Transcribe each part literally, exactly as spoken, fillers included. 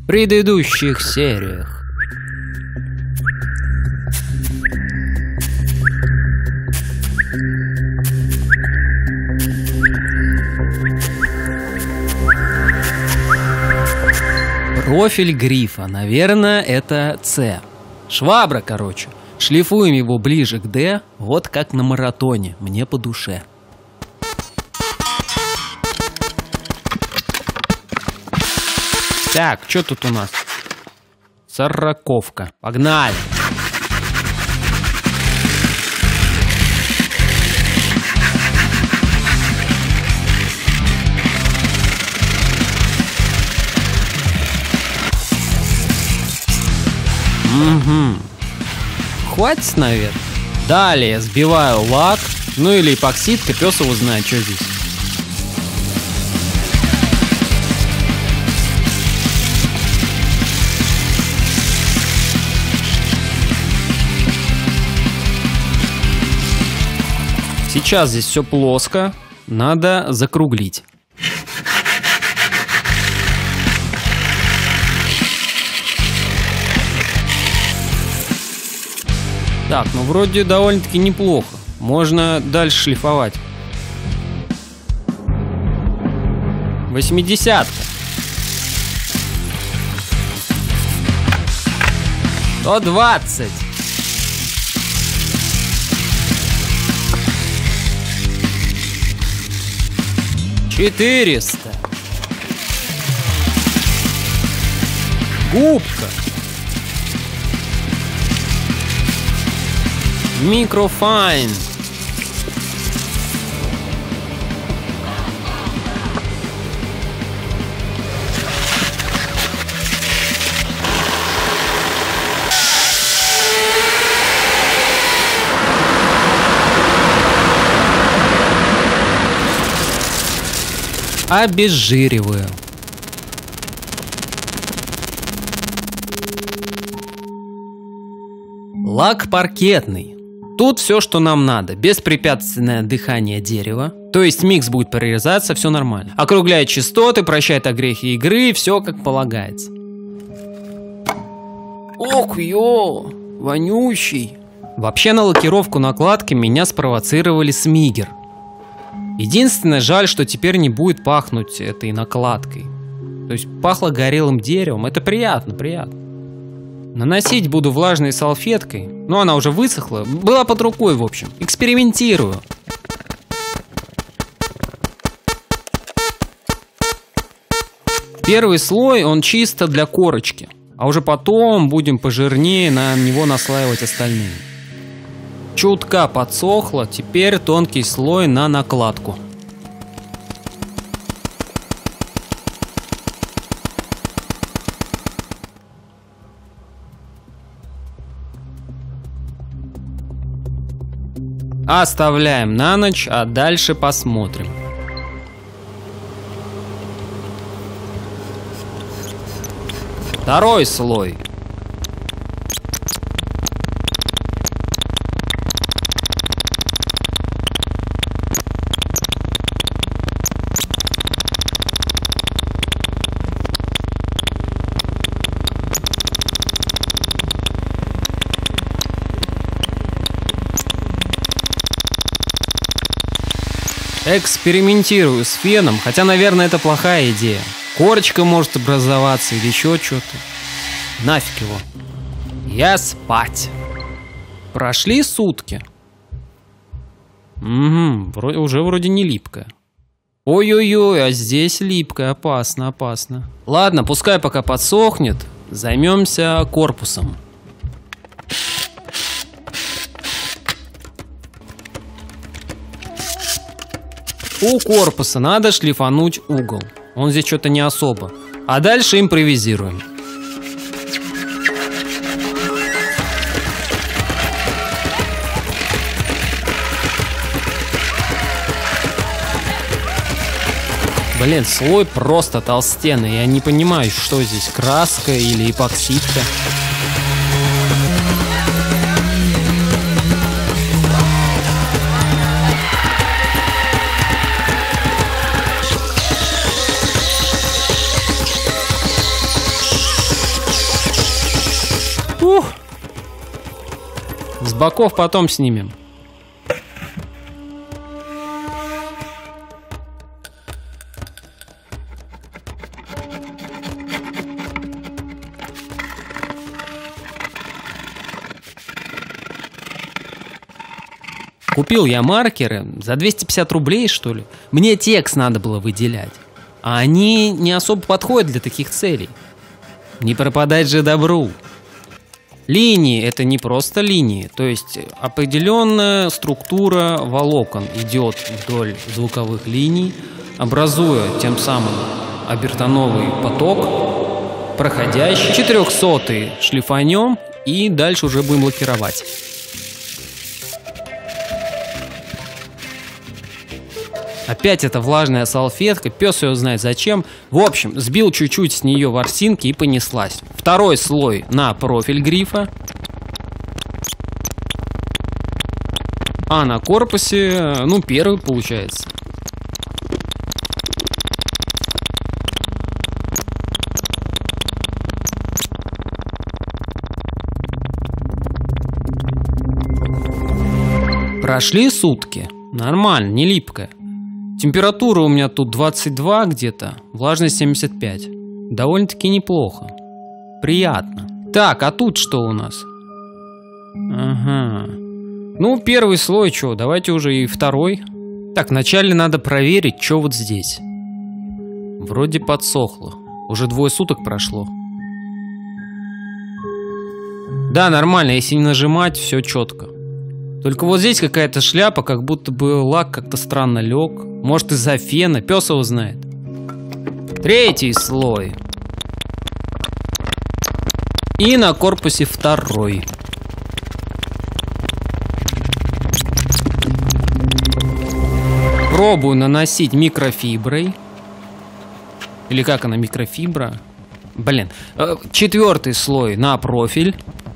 в предыдущих сериях. Профиль грифа, наверное, это С. Швабра, короче. Шлифуем его ближе к Д, вот как на маратоне, мне по душе. Так, что тут у нас? Сороковка. Погнали! Угу. Хватит, наверное. Далее сбиваю лак. Ну или эпоксидка, пес его знает, что здесь. Сейчас здесь все плоско. Надо закруглить. Так, ну вроде довольно-таки неплохо. Можно дальше шлифовать. Восьмидесятка. Сто двадцать. Четыреста. Губка. Микрофайн. Обезжириваю. Лак паркетный. Тут все, что нам надо. Беспрепятственное дыхание дерева. То есть микс будет прорезаться, все нормально. Округляет частоты, прощает огрехи игры, все как полагается. Ох, ё, вонючий. Вообще на лакировку накладки меня спровоцировали Смигер. Единственное, жаль, что теперь не будет пахнуть этой накладкой. То есть пахло горелым деревом. Это приятно, приятно. Наносить буду влажной салфеткой. Но она уже высохла. Была под рукой, в общем. Экспериментирую. Первый слой, он чисто для корочки. А уже потом будем пожирнее на него наслаивать остальные. Чутка подсохло, теперь тонкий слой на накладку. Оставляем на ночь, а дальше посмотрим. Второй слой. Экспериментирую с феном, хотя, наверное, это плохая идея. Корочка может образоваться или еще что-то. Нафиг его. Я спать. Прошли сутки. Угу, вроде, уже вроде не липкая. Ой-ой-ой, а здесь липкая, опасно, опасно. Ладно, пускай пока подсохнет, займемся корпусом. У корпуса надо шлифануть угол. Он здесь что-то не особо. А дальше импровизируем. Блин, слой просто толстенный. Я не понимаю, что здесь, краска или эпоксидка. Ух. С боков потом снимем. Купил я маркеры за двести пятьдесят рублей, что ли. Мне текст надо было выделять. А они не особо подходят для таких целей. Не пропадать же добру. Линии — это не просто линии. То есть определенная структура волокон идет вдоль звуковых линий, образуя тем самым обертоновый поток, проходящий. четырехсотый шлифанем и дальше уже будем лакировать. Опять эта влажная салфетка, пес ее знает зачем. В общем, сбил чуть-чуть с нее ворсинки и понеслась. Второй слой на профиль грифа. А на корпусе, ну, первый получается. Прошли сутки. Нормально, не липкая. Температура у меня тут двадцать два где-то, влажность семьдесят пять. Довольно-таки неплохо. Приятно. Так, а тут что у нас? Ага. Ну, первый слой, что, давайте уже и второй. Так, вначале надо проверить, что вот здесь. Вроде подсохло. Уже двое суток прошло. Да, нормально, если не нажимать, все четко. Только вот здесь какая-то шляпа, как будто бы лак как-то странно лег. Может, из-за фена, пес его знает. Третий слой. И на корпусе второй. Пробую наносить микрофиброй. Или как она, микрофибра? Блин. Четвертый слой на профиль.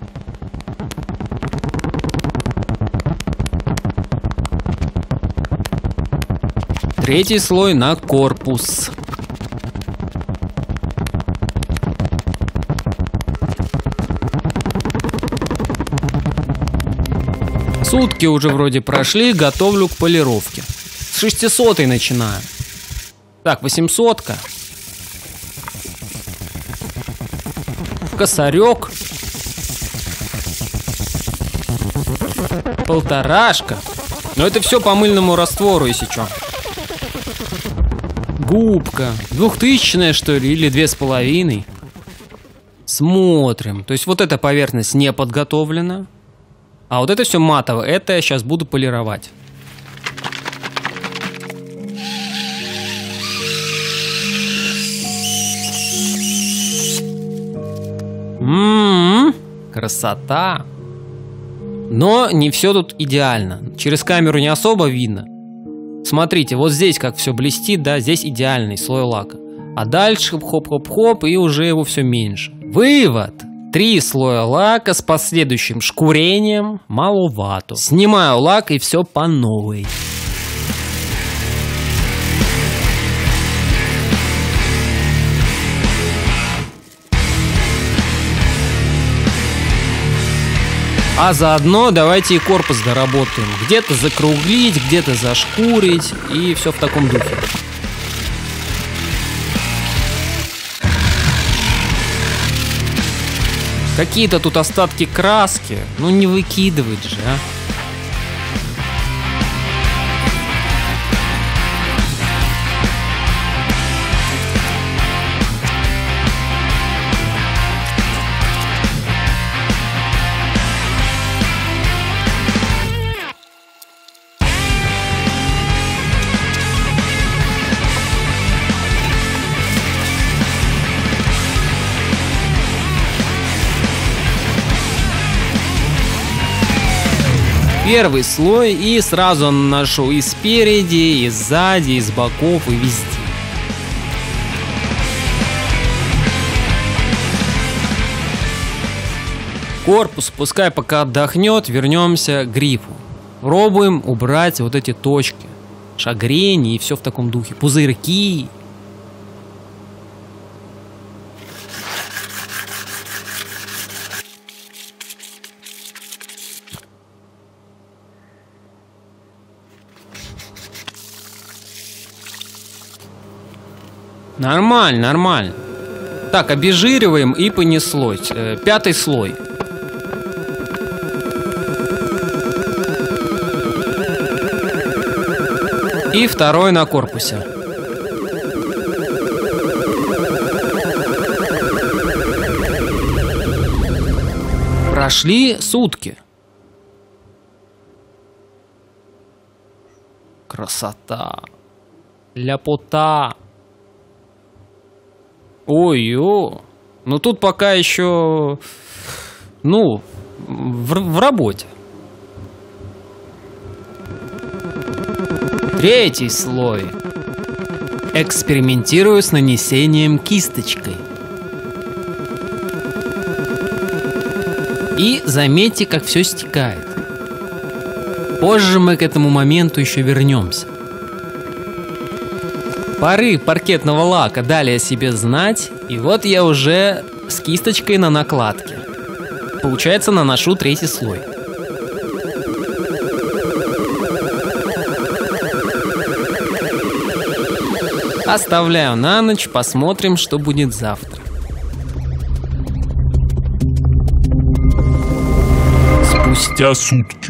Третий слой на корпус. Сутки уже вроде прошли, готовлю к полировке. С шестисотой начинаю. Так, восьмисотка. Косарек. Полторашка. Но это все по мыльному раствору, если что. Губка. Двухтысячная, что ли, или две с половиной. Смотрим. То есть вот эта поверхность не подготовлена. А вот это все матовое. Это я сейчас буду полировать. Ммм, красота. Но не все тут идеально. Через камеру не особо видно. Смотрите, вот здесь как все блестит, да, здесь идеальный слой лака. А дальше хоп-хоп-хоп, и уже его все меньше. Вывод. Три слоя лака с последующим шкурением маловато. Снимаю лак и все по новой. А заодно давайте и корпус доработаем. Где-то закруглить, где-то зашкурить. И все в таком духе. Какие-то тут остатки краски. Ну не выкидывать же, а. Первый слой и сразу наношу и спереди, и сзади, и с боков, и везде. Корпус пускай пока отдохнет, вернемся к грифу. Пробуем убрать вот эти точки. Шагрени и все в таком духе. Пузырьки. Нормально, нормально. Так, обезжириваем и понеслось. Э, пятый слой. И второй на корпусе. Прошли сутки. Красота. Ляпота. Ой-ё. Ну тут пока еще... Ну, в, в работе. Третий слой. Экспериментирую с нанесением кисточкой. И заметьте, как все стекает. Позже мы к этому моменту еще вернемся. Пары паркетного лака дали о себе знать, и вот я уже с кисточкой на накладке. Получается, наношу третий слой. Оставляю на ночь, посмотрим, что будет завтра. Спустя сутки.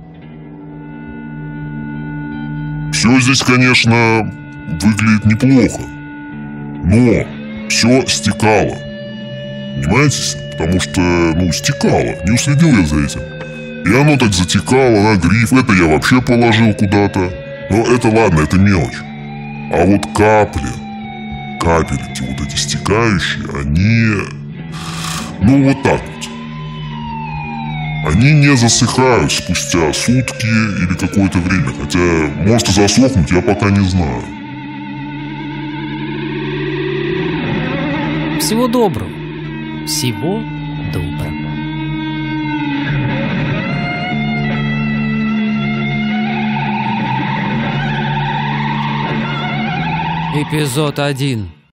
Все здесь, конечно, выглядит неплохо, но все стекало. Понимаете? Потому что, ну, стекало. Не уследил я за этим. И оно так затекало на гриф. Это я вообще положил куда-то. Но это ладно, это мелочь. А вот капли, капельки вот эти стекающие, они, ну вот так вот. Они не засыхают спустя сутки или какое-то время. Хотя, может и засохнуть, я пока не знаю. Всего доброго. Всего доброго. Эпизод один.